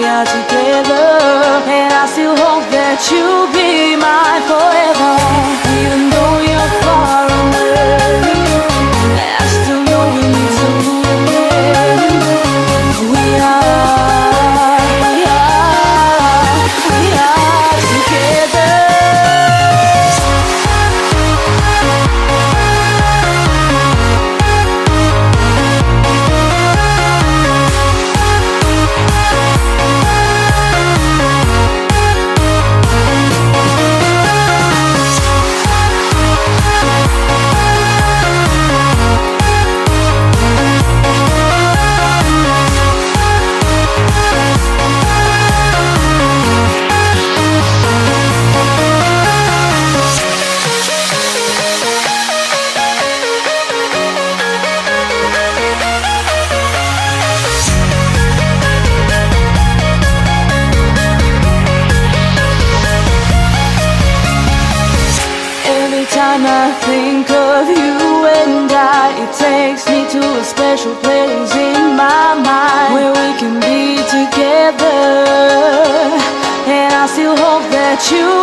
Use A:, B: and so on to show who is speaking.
A: are together, and I still hope that you'll be mine forever. Even though you're far away, I still know we need to move again. We are together. Time I think of you and it takes me to a special place in my mind where we can be together, and I still hope that you